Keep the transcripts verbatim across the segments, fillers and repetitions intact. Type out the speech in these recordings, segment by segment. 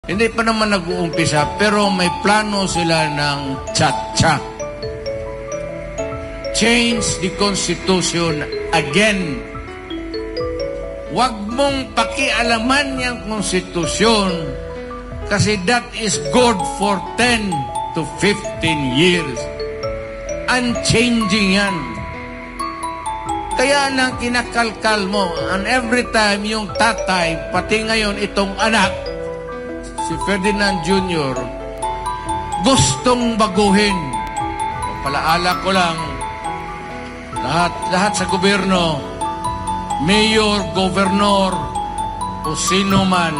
Hindi pa naman nag-uumpisa, pero may plano sila ng cha-cha. Change the Constitution again. Huwag mong pakialaman yung konstitusyon kasi that is good for ten to fifteen years. Unchanging yan. Kaya lang kinakalkal mo, and every time yung tatay, pati ngayon itong anak, si Ferdinand Junior, gustong baguhin. Palaala ko lang, lahat, lahat sa gobyerno, mayor, gobernador, o sino man,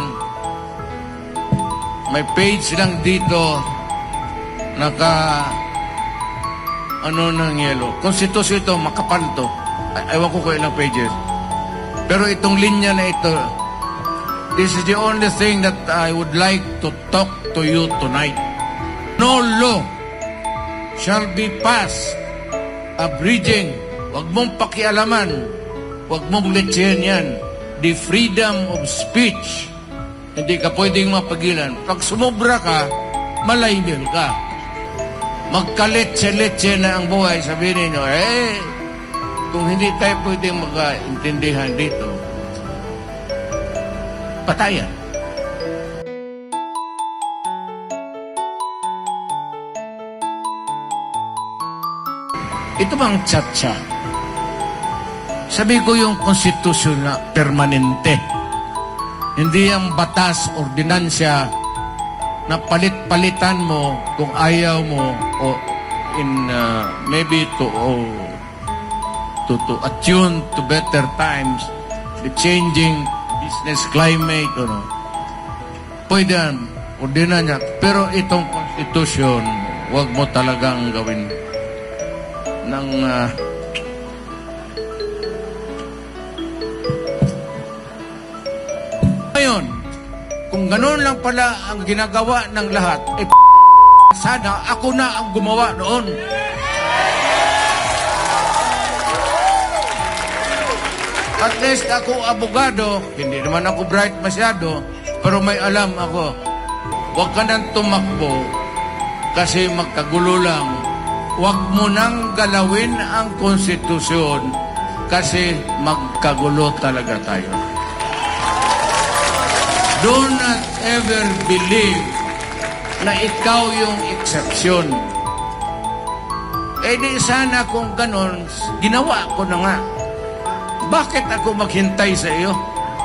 may page lang dito, naka, ano ng yelo. Konstitusyon ito, makapal to. Ewan ko kung ilang pages. Pero itong linya na ito, this is the only thing that I would like to talk to you tonight. No law shall be passed abridging. Huwag mong pakialaman. Huwag mong letsayan yan. The freedom of speech. Hindi ka pwedeng mapagilan. Pag sumobra ka, malaybil ka. Magkaletse-letse na ang buhay. Sabihin ninyo, eh, kung hindi tayo pwedeng magkaintindihan dito, patayan. Ito bang cha-cha? Sabi ko yung konstitusyon na permanente. Hindi yung batas, ordinansya na palit-palitan mo kung ayaw mo o in uh, maybe to oh, to to attune to better times, the changing business climate, or no. Pwede yan, ordinanya. Pero itong konstitusyon, huwag mo talagang gawin ng uh, ngayon, kung gano'n lang pala ang ginagawa ng lahat, eh, sana ako na ang gumawa noon. At least ako abogado, hindi naman ako bright masyado, pero may alam ako. Huwag ka nang tumakbo kasi magkagulo lang. Huwag mo nang galawin ang konstitusyon kasi magkagulo talaga tayo. Do not ever believe na ikaw yung exception. Eh di sana kung ganon, ginawa ko na nga. Bakit ako maghintay sa iyo?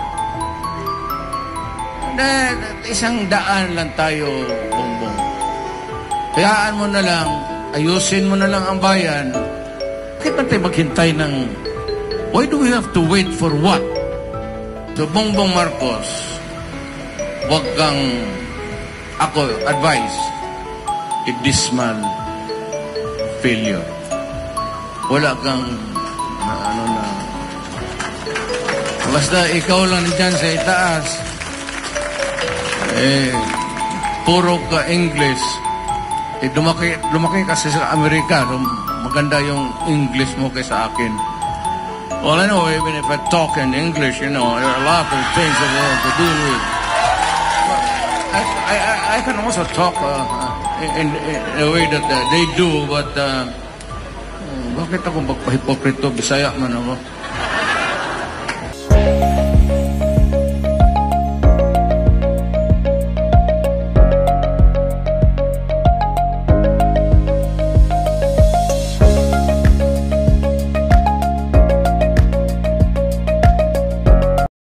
Na, isang daan lang tayo, Bongbong. Kayaan mo na lang, ayusin mo na lang ang bayan. Bakit ba tayo maghintay ng... Why do we have to wait for what? So, Bongbong Marcos, wag kang... Ako, advice, i-dismal failure. Wala kang... Na, ano na... Basta ikaw lang dyan sa itaas, eh, puro ka English. Eh, lumaki, lumaki kasi sa Amerika, maganda yung English mo kaysa akin. Well, I know, even if I talk in English, you know, there are a lot of things that we have to do with. I, I, I can also talk uh, in, in a way that uh, they do, but uh, bakit ako magpahipokrito? Bisaya man ako.